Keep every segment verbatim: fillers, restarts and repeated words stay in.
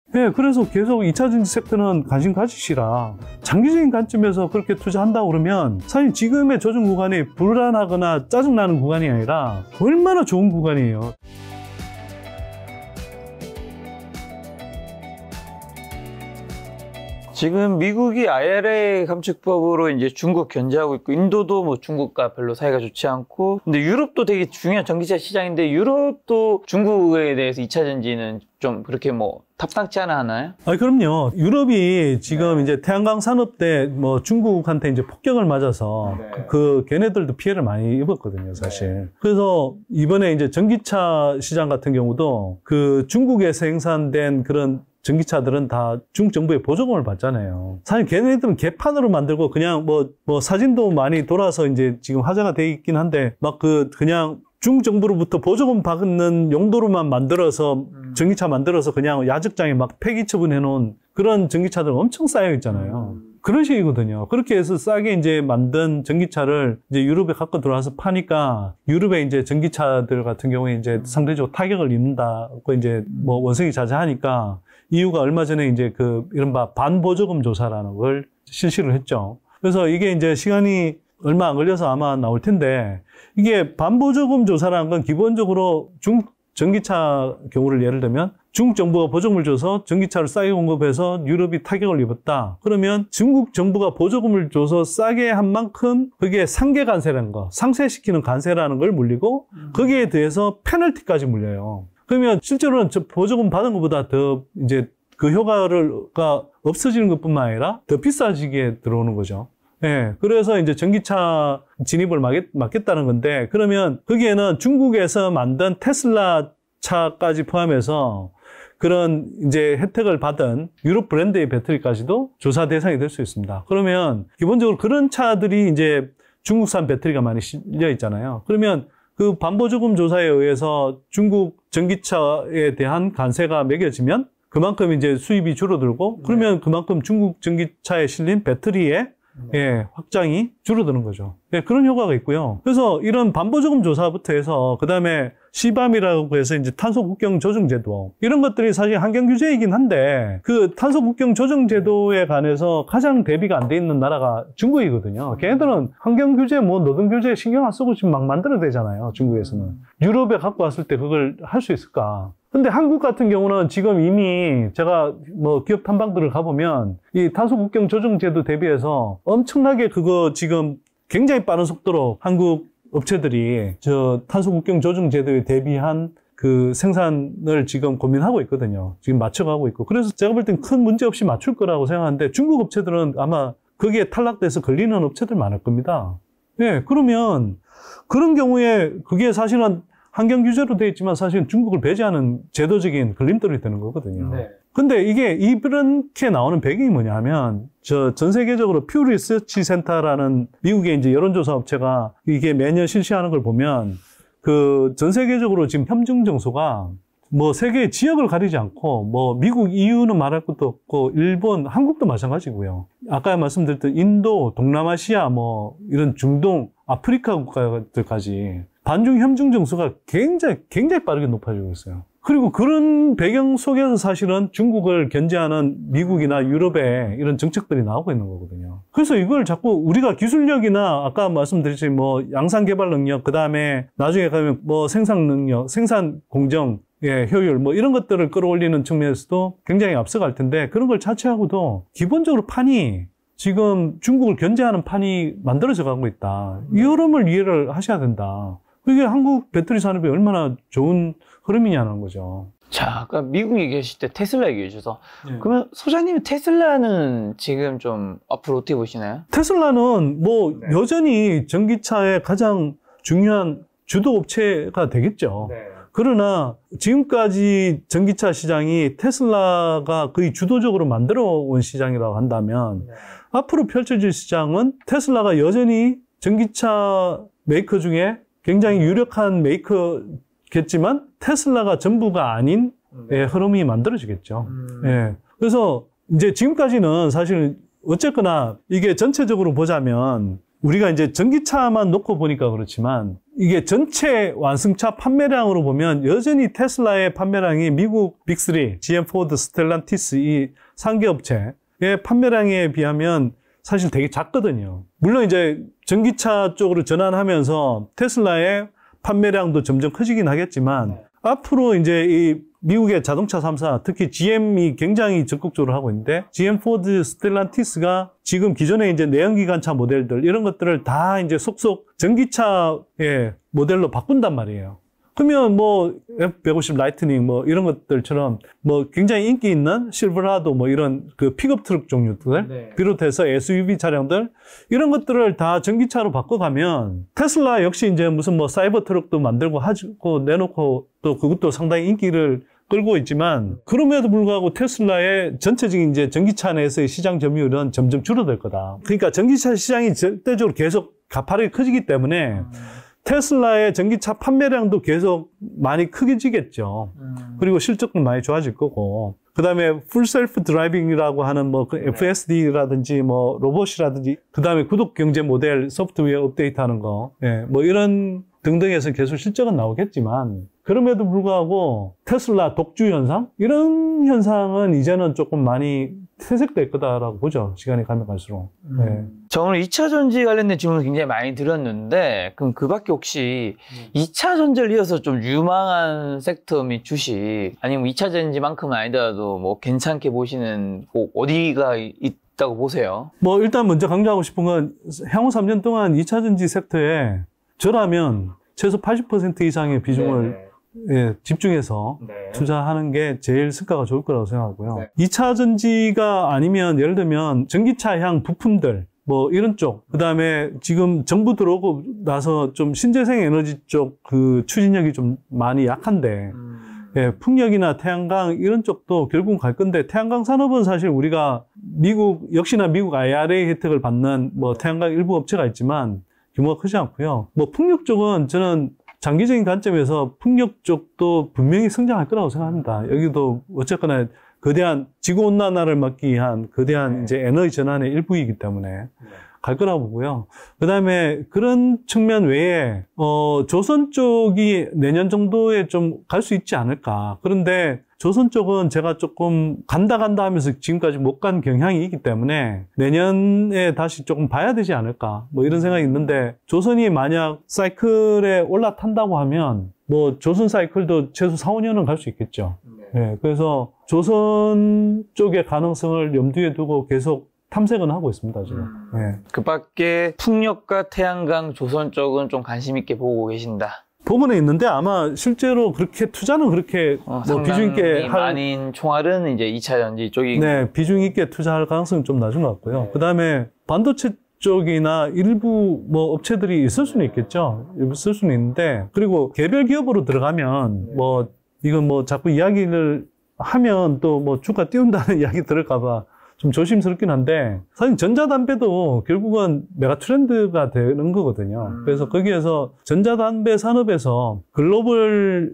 네, 그래서 계속 이 차 전지 섹터는 관심 가지시라. 장기적인 관점에서 그렇게 투자한다고 그러면 사실 지금의 조정 구간이 불안하거나 짜증나는 구간이 아니라 얼마나 좋은 구간이에요. 지금 미국이 아이알에이 감축법으로 이제 중국 견제하고 있고, 인도도 뭐 중국과 별로 사이가 좋지 않고, 근데 유럽도 되게 중요한 전기차 시장인데, 유럽도 중국에 대해서 이 차 전지는 좀 그렇게 뭐 탑당치 않아 하나요? 아, 그럼요. 유럽이 지금 네. 이제 태양광 산업 때 뭐 중국한테 이제 폭격을 맞아서 네. 그, 그 걔네들도 피해를 많이 입었거든요, 사실. 네. 그래서 이번에 이제 전기차 시장 같은 경우도 그 중국에서 생산된 그런 전기차들은 다 중국 정부의 보조금을 받잖아요. 사실 걔네들은 개판으로 만들고 그냥 뭐, 뭐 사진도 많이 돌아서 이제 지금 화제가 돼 있긴 한데 막 그 그냥 중국 정부로부터 보조금 받는 용도로만 만들어서 전기차 만들어서 그냥 야적장에 막 폐기 처분해 놓은 그런 전기차들 엄청 쌓여 있잖아요. 그런 식이거든요. 그렇게 해서 싸게 이제 만든 전기차를 이제 유럽에 갖고 들어와서 파니까 유럽의 이제 전기차들 같은 경우에 이제 상대적으로 타격을 입는다고 이제 뭐 원성이 자자하니까 이유가 얼마 전에 이제 그 이른바 반보조금 조사라는 걸 실시를 했죠. 그래서 이게 이제 시간이 얼마 안 걸려서 아마 나올 텐데 이게 반보조금 조사라는 건 기본적으로 중국 전기차 경우를 예를 들면 중국 정부가 보조금을 줘서 전기차를 싸게 공급해서 유럽이 타격을 입었다. 그러면 중국 정부가 보조금을 줘서 싸게 한 만큼 그게 상계 관세라는 거, 상쇄시키는 관세라는 걸 물리고 거기에 대해서 페널티까지 물려요. 그러면 실제로는 저 보조금 받은 것보다 더 이제 그 효과가 없어지는 것뿐만 아니라 더 비싸지게 들어오는 거죠. 예. 그래서 이제 전기차 진입을 막겠, 막겠다는 건데, 그러면 거기에는 중국에서 만든 테슬라 차까지 포함해서 그런 이제 혜택을 받은 유럽 브랜드의 배터리까지도 조사 대상이 될 수 있습니다. 그러면 기본적으로 그런 차들이 이제 중국산 배터리가 많이 실려 있잖아요. 그러면 그 반보조금 조사에 의해서 중국 전기차에 대한 관세가 매겨지면 그만큼 이제 수입이 줄어들고, 그러면 네. 그만큼 중국 전기차에 실린 배터리의 네. 예, 확장이 줄어드는 거죠. 예, 그런 효과가 있고요. 그래서 이런 반보조금 조사부터 해서 그다음에 씨밤이라고 해서 이제 탄소 국경 조정 제도, 이런 것들이 사실 환경 규제이긴 한데 그 탄소 국경 조정 제도에 관해서 가장 대비가 안 돼 있는 나라가 중국이거든요. 걔네들은 환경 규제 뭐 노동 규제 신경 안 쓰고 지금 막 만들어내잖아요. 중국에서는. 유럽에 갖고 왔을 때 그걸 할 수 있을까? 근데 한국 같은 경우는 지금 이미 제가 뭐 기업 탐방들을 가보면 이 탄소 국경 조정 제도 대비해서 엄청나게 그거 지금 굉장히 빠른 속도로 한국 업체들이 저 탄소 국경 조정 제도에 대비한 그 생산을 지금 고민하고 있거든요. 지금 맞춰가고 있고. 그래서 제가 볼 땐 큰 문제 없이 맞출 거라고 생각하는데 중국 업체들은 아마 거기에 탈락돼서 걸리는 업체들 많을 겁니다. 예, 그러면 그런 경우에 그게 사실은 환경 규제로 되어 있지만 사실은 중국을 배제하는 제도적인 걸림돌이 되는 거거든요. 네. 근데 이게 이렇게 나오는 배경이 뭐냐 하면 저 전 세계적으로 퓨 리서치 센터라는 미국의 이제 여론조사 업체가 이게 매년 실시하는 걸 보면 그 전 세계적으로 지금 협증 정소가 뭐 세계 지역을 가리지 않고 뭐 미국 이유는 말할 것도 없고 일본, 한국도 마찬가지고요. 아까 말씀드렸던 인도, 동남아시아 뭐 이런 중동, 아프리카 국가들까지 반중 협중 정수가 굉장히 굉장히 빠르게 높아지고 있어요. 그리고 그런 배경 속에서 사실은 중국을 견제하는 미국이나 유럽의 이런 정책들이 나오고 있는 거거든요. 그래서 이걸 자꾸 우리가 기술력이나 아까 말씀드렸듯이 뭐 양산 개발 능력, 그 다음에 나중에 가면 뭐 생산 능력, 생산 공정, 예, 효율 뭐 이런 것들을 끌어올리는 측면에서도 굉장히 앞서갈 텐데 그런 걸 차치하고도 기본적으로 판이 지금 중국을 견제하는 판이 만들어져 가고 있다. 이 흐름을 이해를 하셔야 된다. 그게 한국 배터리 산업이 얼마나 좋은 흐름이냐는 거죠. 자, 아까 미국 얘기하실 때 테슬라 얘기해 주셔서 네. 그러면 소장님은 테슬라는 지금 좀 앞으로 어떻게 보시나요? 테슬라는 뭐 네. 여전히 전기차의 가장 중요한 주도 업체가 되겠죠. 네. 그러나 지금까지 전기차 시장이 테슬라가 거의 주도적으로 만들어 온 시장이라고 한다면 네. 앞으로 펼쳐질 시장은 테슬라가 여전히 전기차 메이커 중에 굉장히 유력한 메이커겠지만 테슬라가 전부가 아닌 네. 예, 흐름이 만들어지겠죠. 음. 예. 그래서 이제 지금까지는 사실 어쨌거나 이게 전체적으로 보자면 우리가 이제 전기차만 놓고 보니까 그렇지만 이게 전체 완승차 판매량으로 보면 여전히 테슬라의 판매량이 미국 빅쓰리, 지엠, 포드, 스텔란티스 이 삼 개 업체의 판매량에 비하면 사실 되게 작거든요. 물론 이제 전기차 쪽으로 전환하면서 테슬라의 판매량도 점점 커지긴 하겠지만 앞으로 이제 이 미국의 자동차 삼 사, 특히 지엠이 굉장히 적극적으로 하고 있는데 지엠, 포드, 스텔란티스가 지금 기존의 이제 내연기관차 모델들 이런 것들을 다 이제 속속 전기차의 모델로 바꾼단 말이에요. 그러면 뭐 에프 백오십 라이트닝 뭐 이런 것들처럼 뭐 굉장히 인기 있는 실버라도 뭐 이런 그 픽업 트럭 종류들 네. 비롯해서 에스유브이 차량들 이런 것들을 다 전기차로 바꿔가면 테슬라 역시 이제 무슨 뭐 사이버 트럭도 만들고 하고 내놓고 또 그것도 상당히 인기를 끌고 있지만 그럼에도 불구하고 테슬라의 전체적인 이제 전기차 내에서의 시장 점유율은 점점 줄어들 거다. 그러니까 전기차 시장이 절대적으로 계속 가파르게 커지기 때문에 음. 테슬라의 전기차 판매량도 계속 많이 크게지겠죠. 음. 그리고 실적도 많이 좋아질 거고. 그 다음에 풀 셀프 드라이빙이라고 하는 뭐 그 네. 에프에스디라든지 뭐 로봇이라든지 그 다음에 구독 경제 모델 소프트웨어 업데이트하는 거, 예, 뭐 이런 등등에서 계속 실적은 나오겠지만 그럼에도 불구하고 테슬라 독주 현상 이런 현상은 이제는 조금 많이 퇴색될 거다라고 보죠. 시간이 가면 갈수록. 음. 네. 저 오늘 이 차 전지 관련된 질문을 굉장히 많이 들었는데 그럼 그 밖에 혹시 음. 이 차 전지를 이어서 좀 유망한 섹터 및 주식 아니면 이 차 전지만큼은 아니더라도 뭐 괜찮게 보시는 꼭 어디가 있다고 보세요? 뭐 일단 먼저 강조하고 싶은 건 향후 삼 년 동안 이 차 전지 섹터에 저라면 최소 팔십 퍼센트 이상의 비중을 네. 예, 집중해서 네. 투자하는 게 제일 성과가 좋을 거라고 생각하고요. 네. 이 차 전지가 아니면 예를 들면 전기차향 부품들 뭐 이런 쪽, 그 다음에 지금 정부 들어오고 나서 좀 신재생 에너지 쪽 그 추진력이 좀 많이 약한데 음. 예, 풍력이나 태양광 이런 쪽도 결국은 갈 건데 태양광 산업은 사실 우리가 미국 역시나 미국 아이알에이 혜택을 받는 뭐 태양광 일부 업체가 있지만 규모가 크지 않고요. 뭐 풍력 쪽은 저는 장기적인 관점에서 풍력 쪽도 분명히 성장할 거라고 생각합니다. 여기도 어쨌거나 거대한 지구온난화를 막기 위한 거대한 네. 이제 에너지 전환의 일부이기 때문에 네. 갈 거라고 보고요. 그 다음에 그런 측면 외에, 어, 조선 쪽이 내년 정도에 좀 갈 수 있지 않을까. 그런데 조선 쪽은 제가 조금 간다 간다 하면서 지금까지 못 간 경향이 있기 때문에 내년에 다시 조금 봐야 되지 않을까. 뭐 이런 생각이 있는데 조선이 만약 사이클에 올라탄다고 하면 뭐 조선 사이클도 최소 사, 오 년은 갈 수 있겠죠. 네. 네, 그래서 조선 쪽의 가능성을 염두에 두고 계속 탐색은 하고 있습니다, 지금. 음. 네. 그 밖에 풍력과 태양광, 조선 쪽은 좀 관심 있게 보고 계신다. 부분에 있는데 아마 실제로 그렇게 투자는 그렇게 어, 뭐 비중 있게 할 많은 총알은 이제 이 차 전지 쪽이 네, 비중 있게 투자할 가능성은 좀 낮은 것 같고요. 네. 그다음에 반도체 쪽이나 일부 뭐 업체들이 있을 수는 있겠죠. 있을 수는 있는데 그리고 개별 기업으로 들어가면 네. 뭐 이건 뭐 자꾸 이야기를 하면 또 뭐 주가 띄운다는 이야기 들을까 봐 좀 조심스럽긴 한데 사실 전자담배도 결국은 메가 트렌드가 되는 거거든요. 음. 그래서 거기에서 전자담배 산업에서 글로벌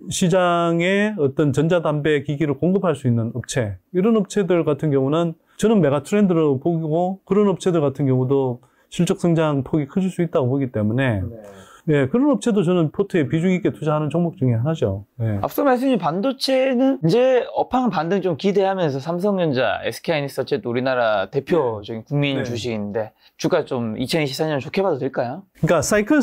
시장에 어떤 전자담배 기기를 공급할 수 있는 업체 이런 업체들 같은 경우는 저는 메가 트렌드로 보고 그런 업체들 같은 경우도 실적 성장 폭이 커질 수 있다고 보기 때문에 네. 예, 그런 업체도 저는 포트에 비중 있게 투자하는 종목 중에 하나죠. 예. 앞서 말씀하신 반도체는 이제 업황 반등 좀 기대하면서 삼성전자, 에스케이하이닉스 어쨌든 우리나라 대표적인 국민 네. 주식인데 주가 좀 이천이십사 년 좋게 봐도 될까요? 그러니까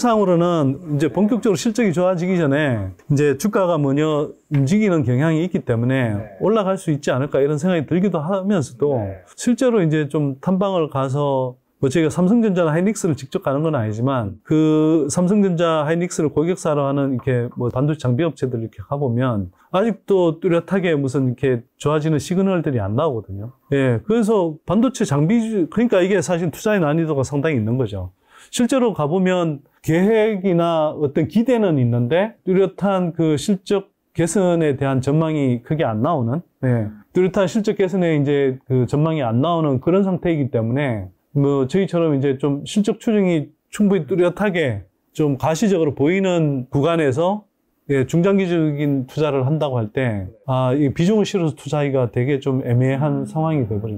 사이클상으로는 이제 본격적으로 실적이 좋아지기 전에 이제 주가가 먼저 움직이는 경향이 있기 때문에 네. 올라갈 수 있지 않을까 이런 생각이 들기도 하면서도 네. 실제로 이제 좀 탐방을 가서 뭐 저희가 삼성전자나 하이닉스를 직접 가는 건 아니지만 그 삼성전자, 하이닉스를 고객사로 하는 이렇게 뭐 반도체 장비 업체들 이렇게 가보면 아직도 뚜렷하게 무슨 이렇게 좋아지는 시그널들이 안 나오거든요. 예, 그래서 반도체 장비 그러니까 이게 사실 투자의 난이도가 상당히 있는 거죠. 실제로 가보면 계획이나 어떤 기대는 있는데 뚜렷한 그 실적 개선에 대한 전망이 크게 안 나오는, 예, 뚜렷한 실적 개선에 이제 그 전망이 안 나오는 그런 상태이기 때문에. 뭐, 저희처럼 이제 좀 실적 추정이 충분히 뚜렷하게 좀 가시적으로 보이는 구간에서 예, 중장기적인 투자를 한다고 할 때, 아, 이 비중을 실어서 투자하기가 되게 좀 애매한 상황이 돼버린 거죠.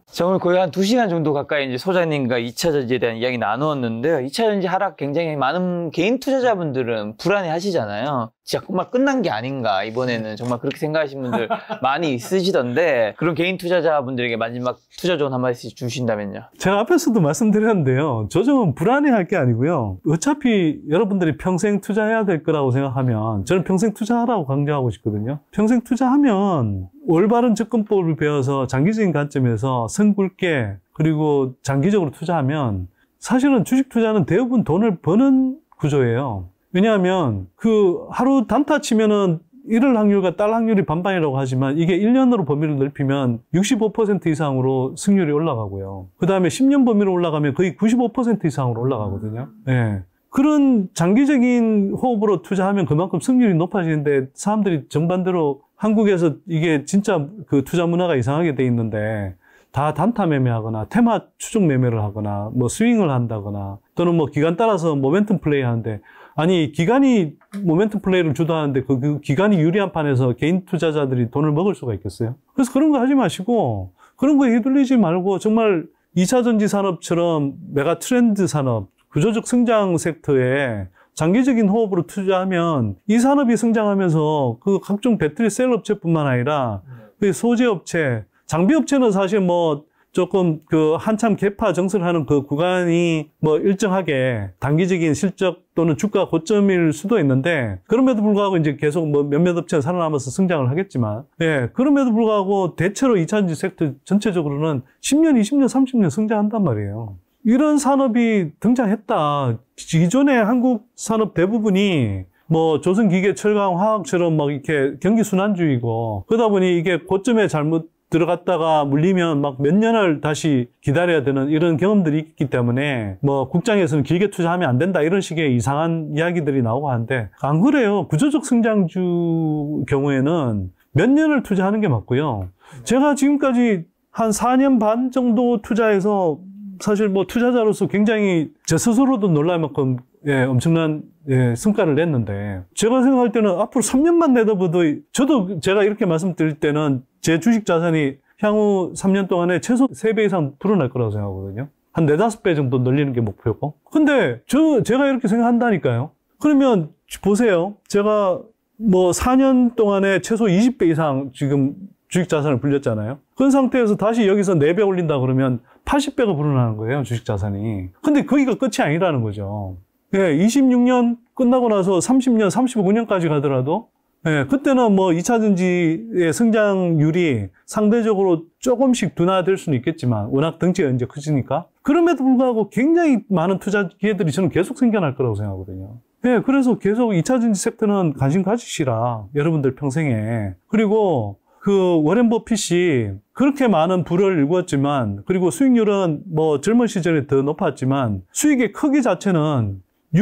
자, 오늘 거의 한 두 시간 정도 가까이 이제 소장님과 이차전지에 대한 이야기 나누었는데요. 이차전지 하락 굉장히 많은 개인 투자자분들은 불안해 하시잖아요. 진짜 정말 끝난 게 아닌가, 이번에는 정말 그렇게 생각하시는 분들 많이 있으시던데, 그런 개인 투자자분들에게 마지막 투자 조언 한마디씩 주신다면요. 제가 앞에서도 말씀드렸는데요. 조정은 불안해할 게 아니고요. 어차피 여러분들이 평생 투자해야 될 거라고 생각하면 저는 평생 투자하라고 강조하고 싶거든요. 평생 투자하면 올바른 접근법을 배워서 장기적인 관점에서 선 굵게 그리고 장기적으로 투자하면 사실은 주식 투자는 대부분 돈을 버는 구조예요. 왜냐하면 그 하루 단타 치면은 잃을 확률과 딸 확률이 반반이라고 하지만 이게 일 년으로 범위를 넓히면 육십오 퍼센트 이상으로 승률이 올라가고요. 그 다음에 십 년 범위로 올라가면 거의 구십오 퍼센트 이상으로 올라가거든요. 예. 그런 장기적인 호흡으로 투자하면 그만큼 승률이 높아지는데 사람들이 정반대로 한국에서 이게 진짜 그 투자 문화가 이상하게 돼 있는데 다 단타 매매하거나 테마 추종 매매를 하거나 뭐 스윙을 한다거나 또는 뭐 기간 따라서 모멘텀 플레이 하는데 아니 기간이 모멘텀 플레이를 주도하는데 그, 그 기간이 유리한 판에서 개인 투자자들이 돈을 먹을 수가 있겠어요? 그래서 그런 거 하지 마시고 그런 거에 휘둘리지 말고 정말 이차전지 산업처럼 메가 트렌드 산업, 구조적 성장 섹터에 장기적인 호흡으로 투자하면 이 산업이 성장하면서 그 각종 배터리 셀 업체뿐만 아니라 그 소재 업체, 장비 업체는 사실 뭐 조금 그 한참 개파 정설하는 그 구간이 뭐 일정하게 단기적인 실적 또는 주가 고점일 수도 있는데 그럼에도 불구하고 이제 계속 뭐 몇몇 업체는 살아남아서 성장을 하겠지만 예, 그럼에도 불구하고 대체로 이차전지 섹터 전체적으로는 십 년, 이십 년, 삼십 년 성장한단 말이에요. 이런 산업이 등장했다. 기존의 한국 산업 대부분이 뭐 조선기계, 철강, 화학처럼 막 이렇게 경기순환주의고 그러다 보니 이게 고점에 잘못 들어갔다가 물리면 막 몇 년을 다시 기다려야 되는 이런 경험들이 있기 때문에 뭐 국장에서는 길게 투자하면 안 된다 이런 식의 이상한 이야기들이 나오고 하는데 안 그래요. 구조적 성장주 경우에는 몇 년을 투자하는 게 맞고요. 제가 지금까지 한 사 년 반 정도 투자해서 사실 뭐 투자자로서 굉장히 제 스스로도 놀랄 만큼 예, 엄청난 예, 성과를 냈는데 제가 생각할 때는 앞으로 삼 년만 내다보도 저도 제가 이렇게 말씀드릴 때는 제 주식 자산이 향후 삼 년 동안에 최소 세 배 이상 불어날 거라고 생각하거든요. 한 네다섯 배 정도 늘리는 게 목표고. 근데 저 제가 이렇게 생각한다니까요. 그러면 보세요. 제가 뭐 사 년 동안에 최소 이십 배 이상 지금 주식 자산을 불렸잖아요. 그런 상태에서 다시 여기서 네 배 올린다 그러면 팔십 배가 불어나는 거예요, 주식 자산이. 근데 거기가 끝이 아니라는 거죠. 예, 이십육 년 끝나고 나서 삼십 년, 삼십오 년까지 가더라도 예, 그때는 뭐 이차전지의 성장률이 상대적으로 조금씩 둔화될 수는 있겠지만 워낙 덩치가 이제 커지니까 그럼에도 불구하고 굉장히 많은 투자 기회들이 저는 계속 생겨날 거라고 생각하거든요. 예, 그래서 계속 이차전지 섹터는 관심 가지시라, 여러분들 평생에. 그리고 그 워렌 버핏이 그렇게 많은 부를 일구었지만 그리고 수익률은 뭐 젊은 시절에 더 높았지만 수익의 크기 자체는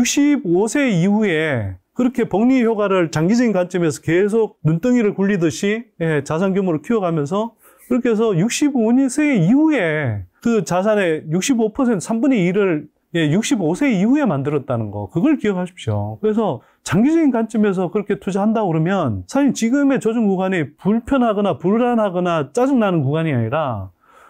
육십오 세 이후에 그렇게 복리 효과를 장기적인 관점에서 계속 눈덩이를 굴리듯이 예, 자산 규모를 키워가면서 그렇게 해서 육십오 세 이후에 그 자산의 육십오 퍼센트, 삼분의 일을 예, 육십오 세 이후에 만들었다는 거, 그걸 기억하십시오. 그래서 장기적인 관점에서 그렇게 투자한다고 그러면 사실 지금의 조정 구간이 불편하거나 불안하거나 짜증나는 구간이 아니라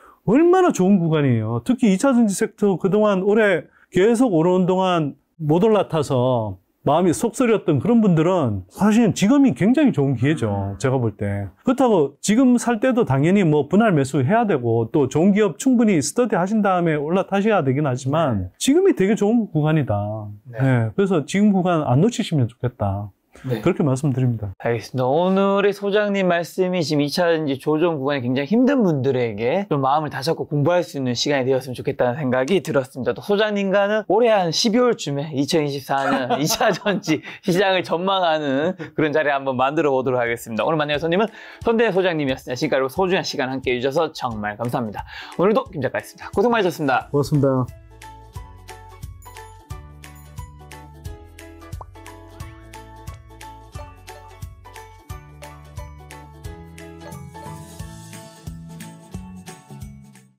얼마나 좋은 구간이에요. 특히 이차전지 섹터 그동안 올해 계속 오르는 동안 못 올라타서 마음이 속쓰렸던 그런 분들은 사실은 지금이 굉장히 좋은 기회죠. 제가 볼 때. 그렇다고 지금 살 때도 당연히 뭐 분할 매수 해야 되고 또 좋은 기업 충분히 스터디 하신 다음에 올라타셔야 되긴 하지만 네. 지금이 되게 좋은 구간이다. 네. 네. 그래서 지금 구간 안 놓치시면 좋겠다. 네. 그렇게 말씀드립니다. 알겠습니다. 오늘의 소장님 말씀이 지금 이차전지 조정 구간이 굉장히 힘든 분들에게 좀 마음을 다잡고 공부할 수 있는 시간이 되었으면 좋겠다는 생각이 들었습니다. 또 소장님과는 올해 한 십이월쯤에 이천이십사 년 이차전지 시장을 전망하는 그런 자리 한번 만들어 보도록 하겠습니다. 오늘 만나는 손님은 손대현 소장님이었습니다. 지금까지 소중한 시간 함께 해주셔서 정말 감사합니다. 오늘도 김 작가였습니다. 고생 많으셨습니다. 고맙습니다.